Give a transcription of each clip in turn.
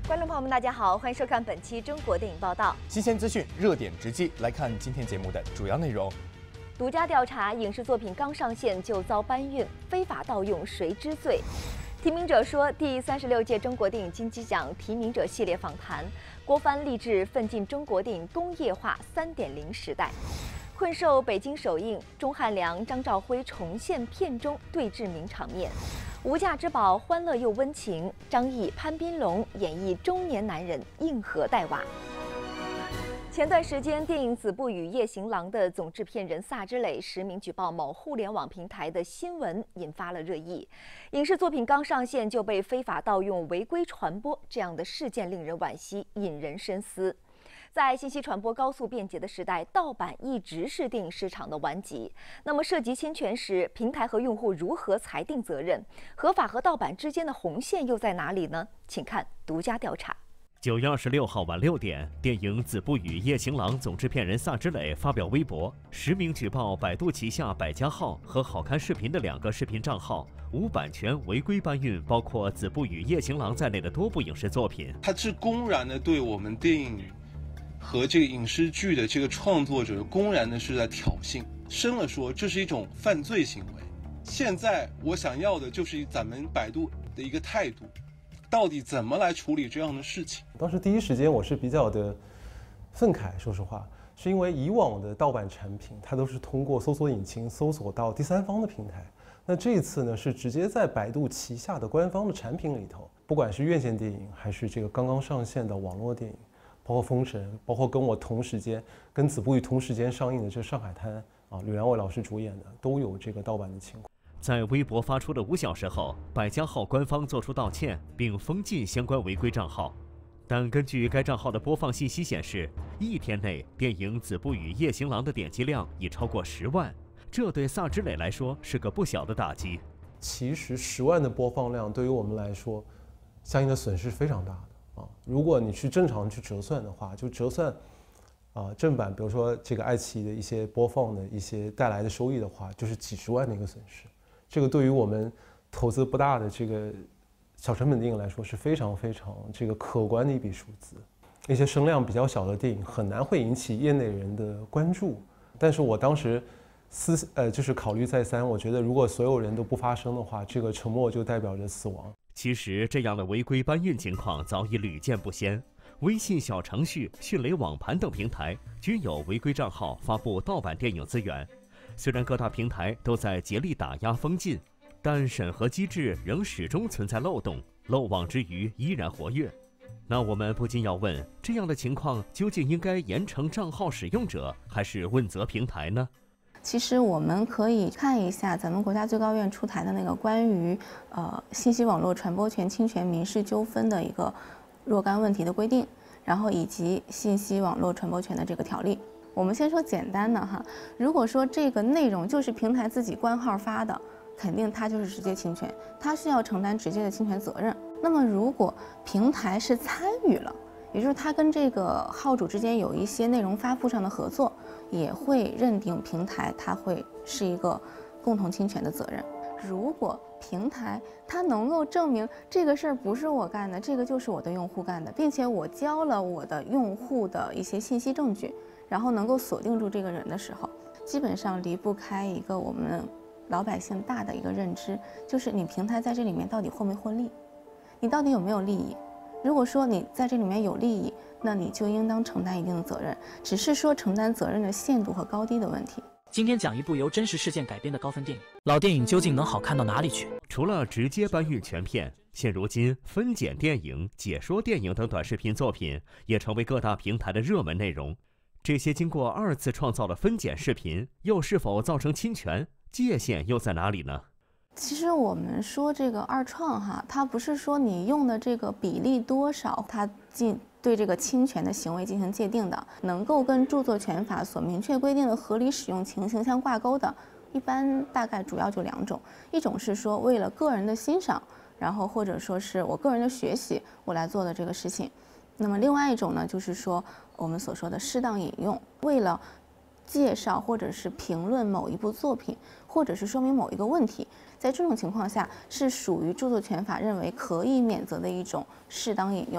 观众朋友们，大家好，欢迎收看本期《中国电影报道》。 新鲜资讯，热点直击，来看今天节目的主要内容。 独家调查：影视作品刚上线就遭搬运，非法盗用谁知罪？提名者说，第36届中国电影金鸡奖提名者系列访谈，郭帆励志奋进中国电影工业化3.0时代。困兽北京首映，钟汉良、张兆辉重现片中对峙名场面。无价之宝，欢乐又温情。张译、潘斌龙演绎中年男人硬核带娃。前段时间，电影《子不语夜行郎》的总制片人萨之磊实名举报某互联网平台的新闻，引发了热议。影视作品刚上线就被非法盗用、违规传播，这样的事件令人惋惜，引人深思。在信息传播高速便捷的时代，盗版一直是电影市场的顽疾。那么，涉及侵权时，平台和用户如何裁定责任？合法和盗版之间的红线又在哪里呢？请看独家调查。 9月26号晚6点，电影《子不语夜行郎》总制片人萨之磊发表微博，实名举报百度旗下百家号和好看视频的2个视频账号无版权违规搬运包括《子不语夜行郎》在内的多部影视作品。 他是公然的对我们电影和这个影视剧的这个创作者公然的是在挑衅，深了说这是一种犯罪行为。现在我想要的就是咱们百度的一个态度，到底怎么来处理这样的事情？ 当时第一时间我是比较的愤慨，说实话，是因为以往的盗版产品它都是通过搜索引擎搜索到第三方的平台，那这一次呢是直接在百度旗下的官方的产品里头，不管是院线电影还是这个刚刚上线的网络电影，包括《封神》，包括跟我同时间跟子不语同时间上映的这《上海滩》啊，吕良伟老师主演的，都有这个盗版的情况。 在微博发出的5小时后，百家号官方作出道歉，并封禁相关违规账号。但根据该账号的播放信息显示，1天内电影《子不语夜行郎》的点击量已超过10万，这对萨之磊来说是个不小的打击。 其实10万的播放量对于我们来说，相应的损失非常大的。如果你去正常去折算的话，就折算正版，比如说这个爱奇艺的一些播放的一些带来的收益的话，就是几十万的一个损失。这个对于我们投资不大的这个小成本电影来说是非常非常这个可观的一笔数字。一些声量比较小的电影很难会引起业内人的关注，但是我当时就是考虑再三，我觉得如果所有人都不发声的话，这个沉默就代表着死亡。 其实这样的违规搬运情况早已屡见不鲜，微信小程序、迅雷网盘等平台均有违规账号发布盗版电影资源。虽然各大平台都在竭力打压封禁，但审核机制仍始终存在漏洞，漏网之鱼依然活跃。那我们不禁要问，这样的情况究竟应该严惩账号使用者，还是问责平台呢？ 其实我们可以看一下咱们国家最高院出台的那个关于信息网络传播权侵权民事纠纷的一个若干问题的规定，然后以及信息网络传播权的这个条例。我们先说简单的哈，如果说这个内容就是平台自己官号发的，肯定它就是直接侵权，它是要承担直接的侵权责任。那么如果平台是参与了，也就是它跟这个号主之间有一些内容发布上的合作，也会认定平台它会是一个共同侵权的责任。如果平台它能够证明这个事儿不是我干的，这个就是我的用户干的，并且我交了我的用户的一些信息证据，然后能够锁定住这个人的时候，基本上离不开一个我们老百姓大的一个认知，就是你平台在这里面到底获没获利，你到底有没有利益。如果说你在这里面有利益，那你就应当承担一定的责任，只是说承担责任的限度和高低的问题。 今天讲一部由真实事件改编的高分电影，老电影究竟能好看到哪里去？ 除了直接搬运全片，现如今分剪电影、解说电影等短视频作品也成为各大平台的热门内容。这些经过2次创造的分剪视频，又是否造成侵权？界限又在哪里呢？ 其实我们说这个二创哈，它不是说你用的这个比例多少，它对这个侵权的行为进行界定的，能够跟著作权法所明确规定的合理使用情形相挂钩的，一般大概主要就2种，一种是说为了个人的欣赏，然后或者说是我个人的学习，我来做的这个事情。那么另外一种呢，就是说我们所说的适当引用，为了介绍或者是评论某一部作品，或者是说明某一个问题，在这种情况下是属于著作权法认为可以免责的一种适当引用。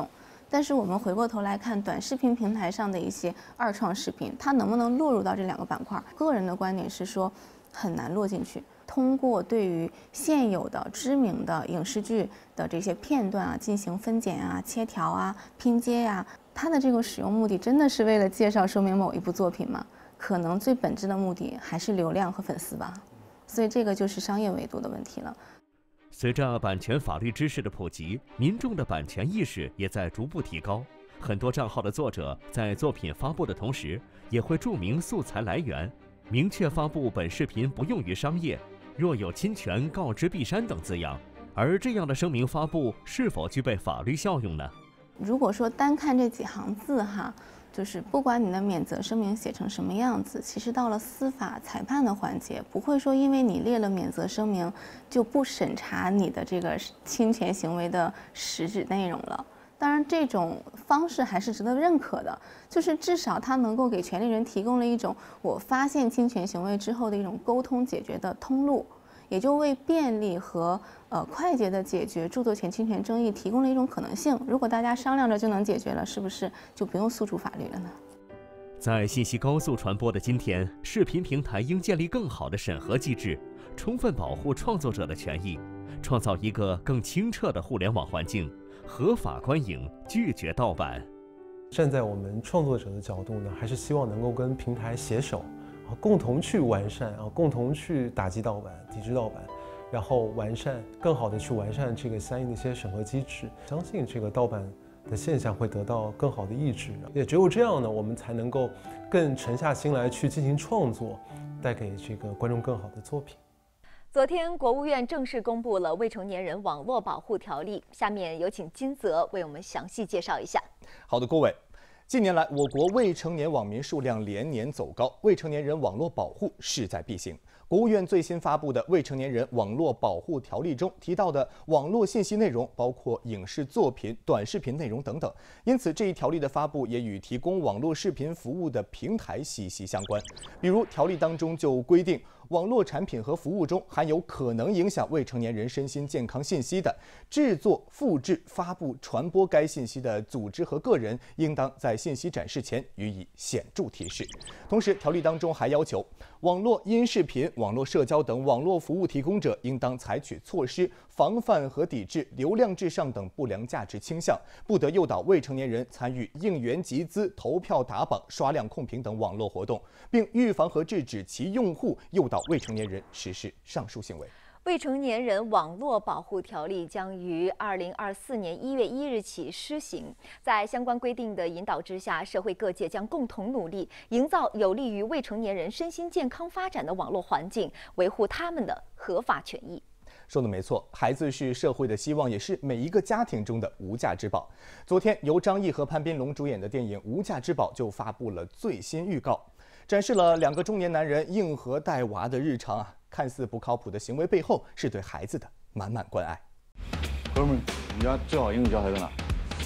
但是我们回过头来看短视频平台上的一些二创视频，它能不能落入到这2个板块？个人的观点是说很难落进去。通过对于现有的知名的影视剧的这些片段啊进行分剪啊、切条啊、拼接呀，它的这个使用目的真的是为了介绍说明某一部作品吗？可能最本质的目的还是流量和粉丝吧。所以这个就是商业维度的问题了。 随着版权法律知识的普及，民众的版权意识也在逐步提高。很多账号的作者在作品发布的同时，也会注明素材来源，明确发布本视频不用于商业，若有侵权告知必删等字样。而这样的声明发布是否具备法律效用呢？ 如果说单看这几行字哈，就是不管你的免责声明写成什么样子，其实到了司法裁判的环节，不会说因为你列了免责声明就不审查你的这个侵权行为的实质内容了。当然，这种方式还是值得认可的，就是至少它能够给权利人提供了一种我发现侵权行为之后的一种沟通解决的通路，也就为便利和快捷的解决著作权侵权争议提供了一种可能性。如果大家商量着就能解决了，是不是就不用诉诸法律了呢？ 在信息高速传播的今天，视频平台应建立更好的审核机制，充分保护创作者的权益，创造一个更清澈的互联网环境，合法观影，拒绝盗版。 站在我们创作者的角度呢，还是希望能够跟平台携手，共同去完善共同去打击盗版、抵制盗版，然后更好的去完善这个相应的一些审核机制。相信这个盗版的现象会得到更好的抑制，也只有这样呢，我们才能够更沉下心来去进行创作，带给这个观众更好的作品。 昨天，国务院正式公布了《未成年人网络保护条例》，下面有请金泽为我们详细介绍一下。 好的，郭伟。近年来，我国未成年网民数量连年走高，未成年人网络保护势在必行。国务院最新发布的《未成年人网络保护条例》中提到的网络信息内容包括影视作品、短视频内容等等，因此这一条例的发布也与提供网络视频服务的平台息息相关。比如，条例当中就规定，网络产品和服务中含有可能影响未成年人身心健康信息的，制作、复制、发布、传播该信息的组织和个人，应当在信息展示前予以显著提示。同时，条例当中还要求，网络音视频、网络社交等网络服务提供者应当采取措施，防范和抵制流量至上等不良价值倾向，不得诱导未成年人参与应援集资、投票打榜、刷量控评等网络活动，并预防和制止其用户诱导未成年人实施上述行为。 未成年人网络保护条例将于2024年1月1日起施行。在相关规定的引导之下，社会各界将共同努力，营造有利于未成年人身心健康发展的网络环境，维护他们的合法权益。 说的没错，孩子是社会的希望，也是每一个家庭中的无价之宝。昨天，由张译和潘斌龙主演的电影《无价之宝》就发布了最新预告，展示了2个中年男人硬核带娃的日常啊。看似不靠谱的行为背后，是对孩子的满满关爱。 哥们儿，你家最好英语教材在哪？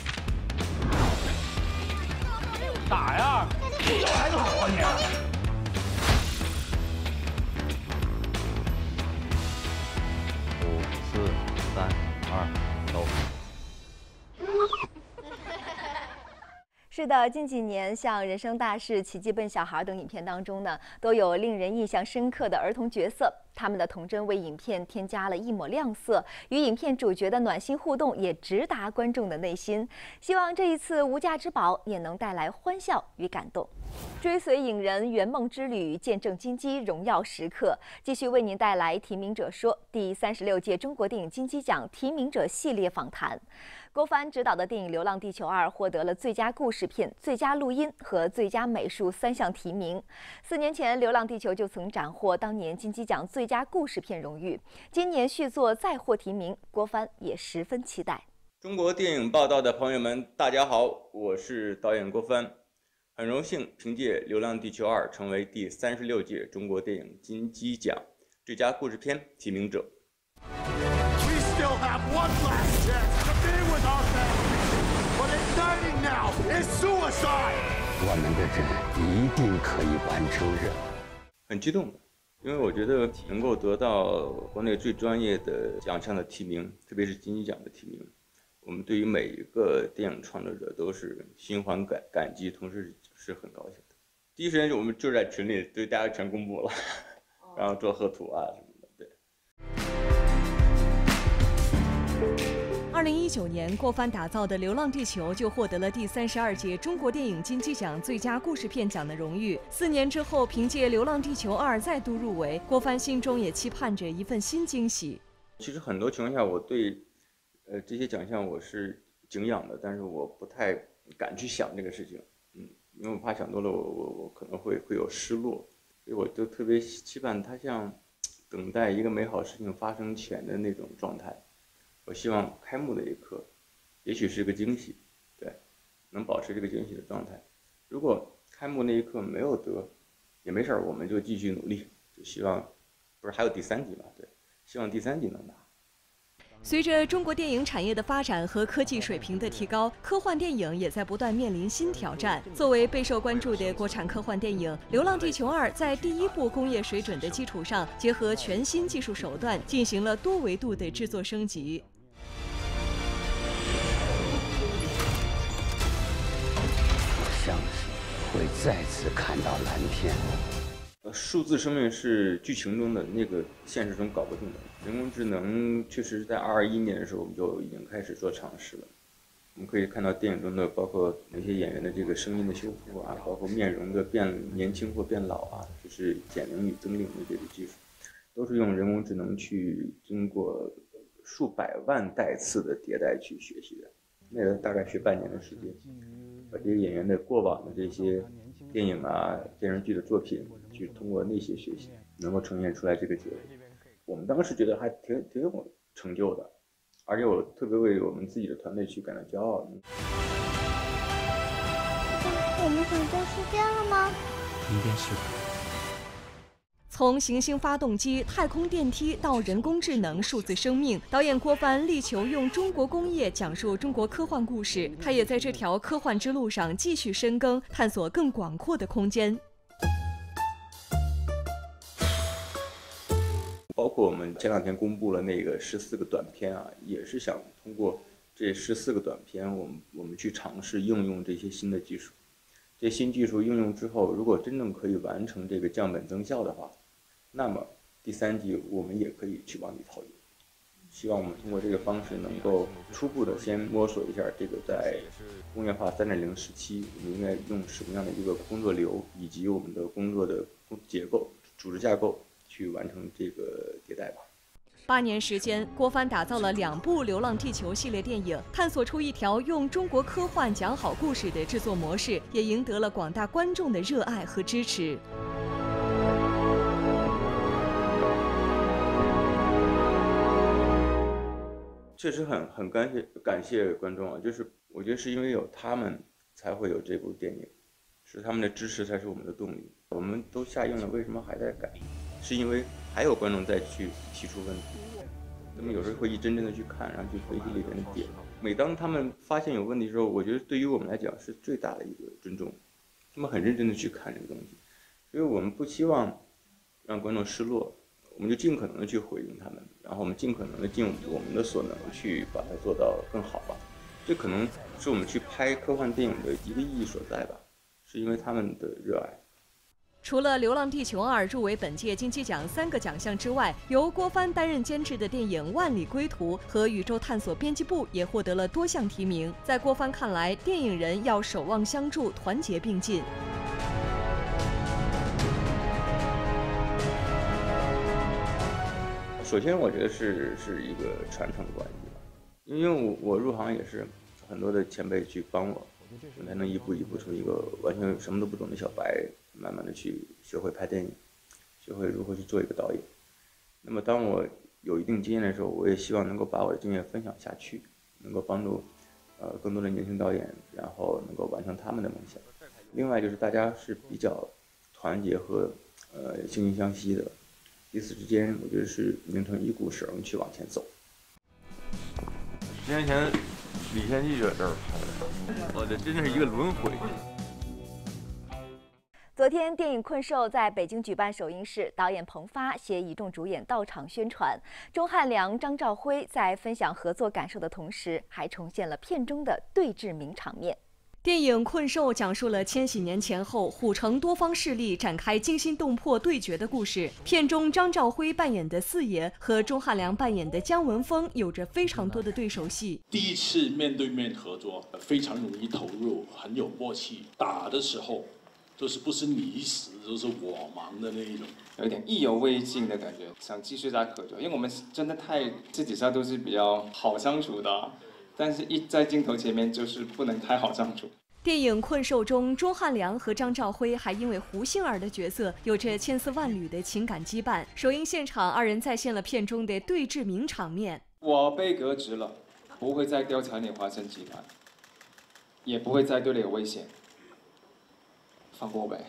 打呀！你小孩子好啊你！5、4、3、2，走。 是的，近几年像《人生大事》《奇迹笨小孩》等影片当中呢，都有令人印象深刻的儿童角色，他们的童真为影片添加了一抹亮色，与影片主角的暖心互动也直达观众的内心。希望这一次无价之宝也能带来欢笑与感动。追随影人圆梦之旅，见证金鸡荣耀时刻，继续为您带来提名者说第36届中国电影金鸡奖提名者系列访谈。郭帆执导的电影《流浪地球2》获得了最佳故事片、最佳录音和最佳美术3项提名。4年前，《流浪地球》就曾斩获当年金鸡奖最佳故事片荣誉。今年续作再获提名，郭帆也十分期待。 中国电影报道的朋友们，大家好，我是导演郭帆，很荣幸凭借《流浪地球2》成为第36届中国电影金鸡奖最佳故事片提名者。 我们的人一定可以完成任务。 很激动，因为我觉得能够得到国内最专业的奖项的提名，特别是金鸡奖的提名， 我们对于每一个电影创作者都是心怀感激，同时是很高兴的。第一时间我们就在群里对大家全公布了，然后做贺图啊什么的。对。 2019年，郭帆打造的《流浪地球》就获得了第32届中国电影金鸡奖最佳故事片奖的荣誉。4年之后，凭借《流浪地球2》再度入围，郭帆心中也期盼着一份新惊喜。 其实很多情况下，我对这些奖项我是敬仰的，但是我不太敢去想这个事情，因为我怕想多了，我可能会有失落，所以我就特别期盼它像等待一个美好事情发生前的那种状态。我希望开幕的一刻，也许是个惊喜，对，能保持这个惊喜的状态。如果开幕那一刻没有得，也没事儿，我们就继续努力，就希望，不是还有第3季嘛？对，希望第3季能拿。 随着中国电影产业的发展和科技水平的提高，科幻电影也在不断面临新挑战。作为备受关注的国产科幻电影，《流浪地球2》在第1部工业水准的基础上，结合全新技术手段，进行了多维度的制作升级。 我相信会再次看到蓝天。 数字生命是剧情中的那个，现实中搞不定的。人工智能确实是在2021年的时候，我们就已经开始做尝试了。我们可以看到电影中的，包括那些演员的这个声音的修复啊，包括面容的变年轻或变老啊，就是减龄与增龄的这个技术，都是用人工智能去经过数百万代次的迭代去学习的。那个大概学半年的时间，把这些演员的过往的这些电影啊、电视剧的作品，去通过那些学习，能够呈现出来这个结果。我们当时觉得还挺有成就的，而且我特别为我们自己的团队去感到骄傲。 我们回到世界了吗？ 应该是吧。 从行星发动机、太空电梯到人工智能、数字生命，导演郭帆力求用中国工业讲述中国科幻故事。他也在这条科幻之路上继续深耕，探索更广阔的空间。 包括我们前2天公布了那个14个短片啊，也是想通过这14个短片，我们去尝试应用这些新的技术。这些新技术应用之后，如果真正可以完成这个降本增效的话，那么第3季我们也可以去往里投入。希望我们通过这个方式，能够初步的先摸索一下这个在工业化3.0时期，我们应该用什么样的一个工作流，以及我们的工作的结构、组织架构，去完成这个迭代吧。 8年时间，郭帆打造了2部《流浪地球》系列电影，探索出一条用中国科幻讲好故事的制作模式，也赢得了广大观众的热爱和支持。 确实很感谢观众啊，就是我觉得是因为有他们才会有这部电影，是他们的支持才是我们的动力。我们都下映了，为什么还在改？是因为还有观众再去提出问题，他们有时候会一帧帧的去看，然后去分析里面的点。每当他们发现有问题的时候，我觉得对于我们来讲是最大的一个尊重，他们很认真的去看这个东西，所以我们不希望让观众失落，我们就尽可能的去回应他们，然后我们尽可能的尽我们的所能去把它做到更好吧。这可能是我们去拍科幻电影的一个意义所在吧，是因为他们的热爱。 除了《流浪地球2》入围本届金鸡奖3个奖项之外，由郭帆担任监制的电影《万里归途》和《宇宙探索编辑部》也获得了多项提名。在郭帆看来，电影人要守望相助，团结并进。 首先，我觉得是一个传承关系吧，因为我入行也是很多的前辈去帮我才能一步一步从一个完全什么都不懂的小白，慢慢的去学会拍电影，学会如何去做一个导演。那么当我有一定经验的时候，我也希望能够把我的经验分享下去，能够帮助更多的年轻导演，然后能够完成他们的梦想。另外就是大家是比较团结和惺惺相惜的，彼此之间我觉得是拧成一股绳去往前走。 10年前李献计就在这儿拍的，我这真是一个轮回。 昨天，电影《困兽》在北京举办首映式，导演彭发携一众主演到场宣传。钟汉良、张兆辉在分享合作感受的同时，还重现了片中的对峙名场面。 电影《困兽》讲述了千禧年前后虎城多方势力展开惊心动魄对决的故事。片中张兆辉扮演的四爷和钟汉良扮演的姜文峰有着非常多的对手戏。 第一次面对面合作，非常容易投入，很有默契。打的时候，就是不是你死就是我忙的那一种， 有点意犹未尽的感觉，想继续再合作，因为我们真的自己上都是比较好相处的。但是一在镜头前面就是不能太好相处。 电影《困兽》中，钟汉良和张兆辉还因为胡杏儿的角色有着千丝万缕的情感羁绊。首映现场，二人再现了片中的对峙名场面。 我被革职了，不会再调查你华盛集团，也不会再对你有危险，放过我呗。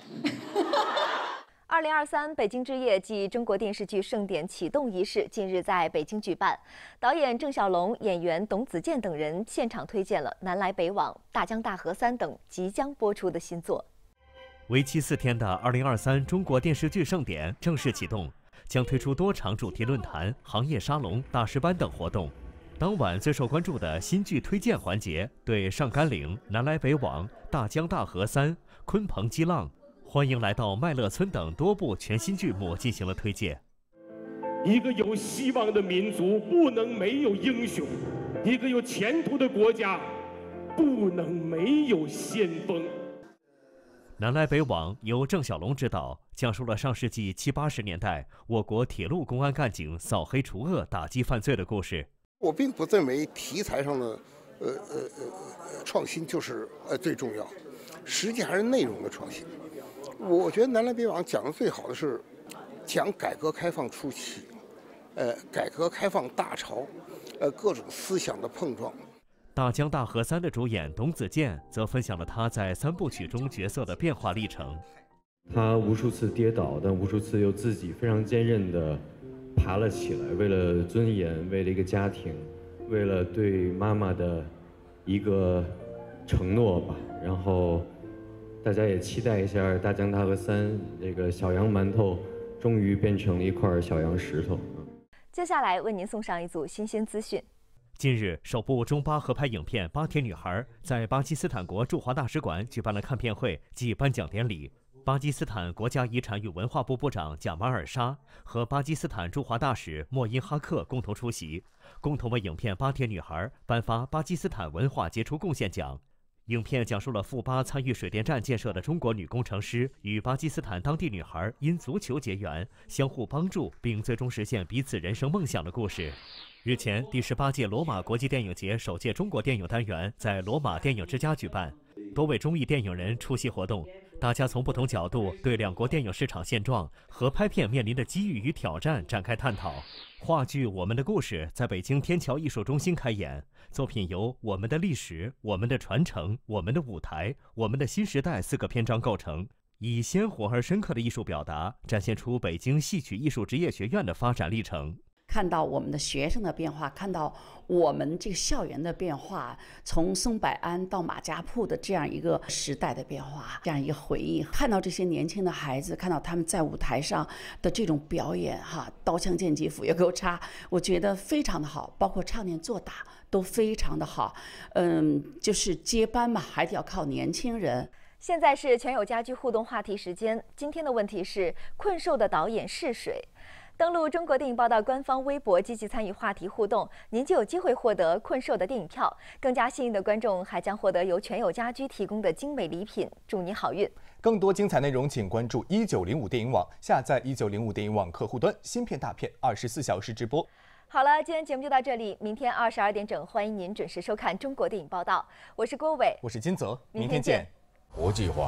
2023北京之夜暨中国电视剧盛典启动仪式近日在北京举办，导演郑晓龙、演员董子健等人现场推荐了《南来北往》《大江大河3》等即将播出的新作。 为期4天的2023中国电视剧盛典正式启动，将推出多场主题论坛、行业沙龙、大师班等活动。当晚最受关注的新剧推荐环节，对《上甘岭》《南来北往》《大江大河3》《鲲鹏激浪》欢迎来到麦乐村等多部全新剧目进行了推介。 一个有希望的民族不能没有英雄，一个有前途的国家不能没有先锋。 南来北往由郑晓龙执导，讲述了上世纪70、80年代我国铁路公安干警扫黑除恶、打击犯罪的故事。 我并不认为题材上的创新就是最重要，实际还是内容的创新。我觉得《南来北往》讲的最好的是讲改革开放初期，改革开放大潮，各种思想的碰撞。 大江大河3的主演董子健则分享了他在3部曲中角色的变化历程。 他无数次跌倒，但无数次又自己非常坚韧地爬了起来，为了尊严，为了一个家庭，为了对妈妈的一个承诺吧。然后大家也期待一下《大江大河3》这个小羊馒头终于变成了一块小羊石头。 接下来为您送上一组新鲜资讯。 近日，首部中巴合拍影片《巴铁女孩》在巴基斯坦国驻华大使馆举办了看片会暨颁奖典礼。巴基斯坦国家遗产与文化部部长贾马尔沙和巴基斯坦驻华大使莫因哈克共同出席，共同为影片《巴铁女孩》颁发巴基斯坦文化杰出贡献奖。影片讲述了赴巴参与水电站建设的中国女工程师与巴基斯坦当地女孩因足球结缘，相互帮助，并最终实现彼此人生梦想的故事。日前，第18届罗马国际电影节首届中国电影单元在罗马电影之家举办，多位中意电影人出席活动，大家从不同角度对两国电影市场现状和拍片面临的机遇与挑战展开探讨。话剧《我们的故事》在北京天桥艺术中心开演，作品由我们的历史、我们的传承、我们的舞台、我们的新时代4个篇章构成，以鲜活而深刻的艺术表达，展现出北京戏曲艺术职业学院的发展历程。 看到我们的学生的变化，看到我们这个校园的变化，从松柏庵到马家铺的这样一个时代的变化，这样一个回忆，看到这些年轻的孩子，看到他们在舞台上的这种表演，刀枪剑戟斧钺钩叉，我觉得非常的好，包括唱念做打都非常的好。就是接班嘛，还得要靠年轻人。 现在是全友家居互动话题时间，今天的问题是《困兽》的导演是谁？登录中国电影报道官方微博，积极参与话题互动，您就有机会获得《困兽》的电影票。更加幸运的观众还将获得由全友家居提供的精美礼品。祝您好运！ 更多精彩内容，请关注1905电影网，下载1905电影网客户端，新片大片24小时直播。 好了，今天节目就到这里，明天22点整，欢迎您准时收看中国电影报道。我是郭伟， 我是金泽， 明天见。 国际化。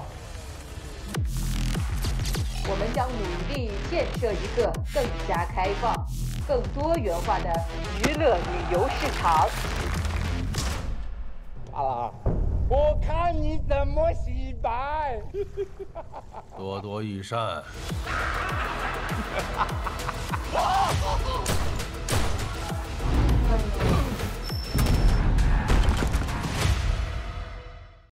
我们将努力建设一个更加开放、更多元化的娱乐旅游市场。 啊，我看你怎么洗白。 多多益善。